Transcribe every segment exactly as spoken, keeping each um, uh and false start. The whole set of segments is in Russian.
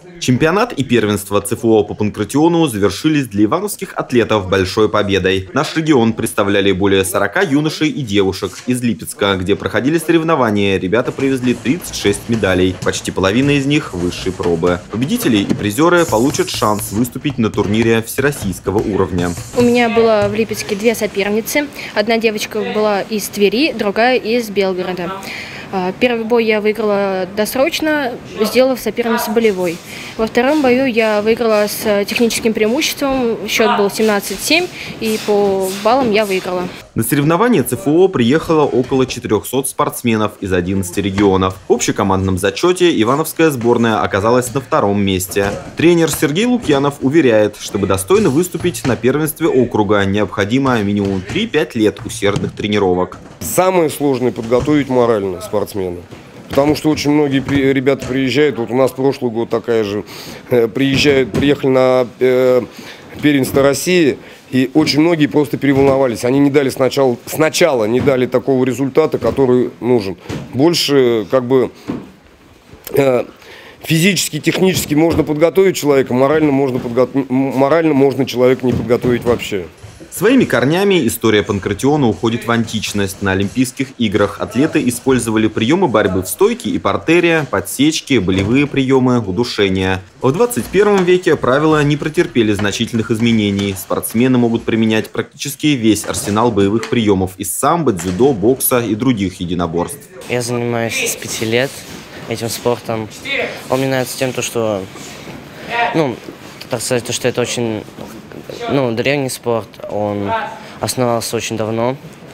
Чемпионат и первенство ЦФО по панкратиону завершились для ивановских атлетов большой победой. Наш регион представляли более сорока юношей и девушек. Из Липецка, где проходили соревнования, ребята привезли тридцать шесть медалей. Почти половина из них – высшей пробы. Победители и призеры получат шанс выступить на турнире всероссийского уровня. У меня было в Липецке две соперницы. Одна девочка была из Твери, другая из Белгорода. Первый бой я выиграла досрочно, сделав соперницу болевой. Во втором бою я выиграла с техническим преимуществом, счет был семнадцать семь, и по баллам я выиграла. На соревнования ЦФО приехало около четырёхсот спортсменов из одиннадцати регионов. В общекомандном зачете ивановская сборная оказалась на втором месте. Тренер Сергей Лукьянов уверяет, чтобы достойно выступить на первенстве округа, необходимо минимум три-пять лет усердных тренировок. Самое сложное – подготовить морально спортсмена. Потому что очень многие ребята приезжают, вот у нас прошлый год такая же, приезжают, приехали на э, первенство России, и очень многие просто переволновались. Они не дали сначала, сначала не дали такого результата, который нужен. Больше как бы э, физически, технически можно подготовить человека, морально можно, подго... морально можно человека не подготовить вообще. Своими корнями история панкратиона уходит в античность. На Олимпийских играх атлеты использовали приемы борьбы в стойке и партере, подсечки, болевые приемы, удушения. В двадцать первом веке правила не претерпели значительных изменений. Спортсмены могут применять практически весь арсенал боевых приемов из самбо, дзюдо, бокса и других единоборств. Я занимаюсь с пяти лет этим спортом. Он мне нравится тем, что, ну, так сказать, то, что это очень... Ну, древний спорт, он основался очень давно.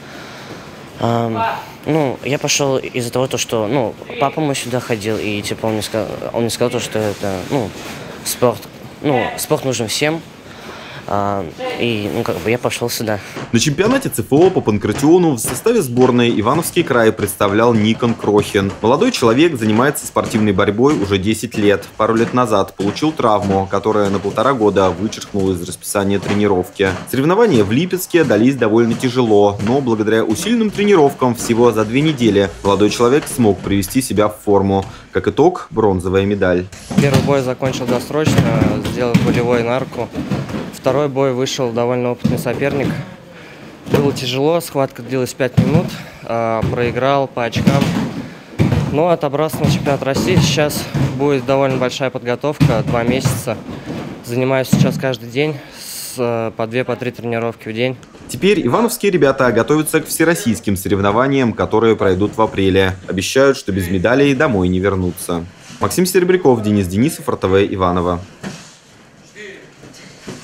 Um, ну, я пошел из-за того, что, ну, папа мой сюда ходил, и типа он мне сказал, он мне сказал, что это, ну, спорт, ну, спорт нужен всем. А, и ну, как бы я пошел сюда. На чемпионате ЦФО по панкратиону в составе сборной Ивановский край представлял Никон Крохин. Молодой человек занимается спортивной борьбой уже десять лет. Пару лет назад получил травму, которая на полтора года вычеркнула из расписания тренировки. Соревнования в Липецке дались довольно тяжело, но благодаря усиленным тренировкам всего за две недели молодой человек смог привести себя в форму. Как итог, бронзовая медаль. Первый бой закончил досрочно, сделал болевой на руку. Второй бой вышел довольно опытный соперник. Было тяжело, схватка длилась пять минут, э, проиграл по очкам. Но отобрался на чемпионат России. Сейчас будет довольно большая подготовка, два месяца. Занимаюсь сейчас каждый день, с, по две, по три тренировки в день. Теперь ивановские ребята готовятся к всероссийским соревнованиям, которые пройдут в апреле. Обещают, что без медалей домой не вернутся. Максим Серебряков, Денис Денисов, эр тэ вэ Иваново.